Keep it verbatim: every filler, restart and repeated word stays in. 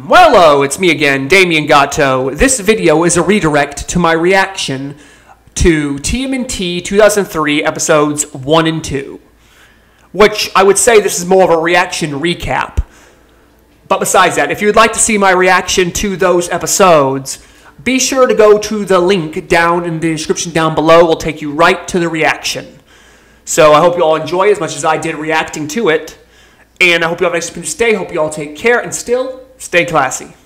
Well, hello, it's me again, Damien Gatto. This video is a redirect to my reaction to T M N T two thousand three episodes one and two, which I would say this is more of a reaction recap. But besides that, if you would like to see my reaction to those episodes, be sure to go to the link down in the description down below. It will take you right to the reaction. So I hope you all enjoy as much as I did reacting to it. And I hope you have a nice day. Hope you all take care and still stay classy.